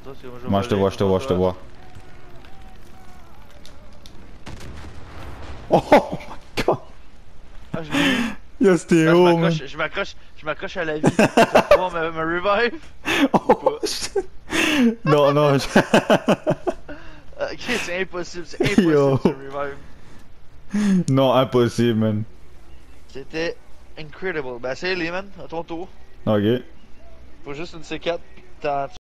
toi, c'est moi Moi, je te vois, je te vois, je te vois. Oh my god! Ah, je l'ai eu. Yo, c'était Ah, haut, man. je m'accroche à la vie. Tu vas pouvoir me revive? Ou Oh, pas? shit. Non, non, Ok, c'est impossible de yo. se revive. Non, impossible, man. C'était incredible. Ben, c'est les man, à ton tour. Ok. Faut juste une C4, pis t'as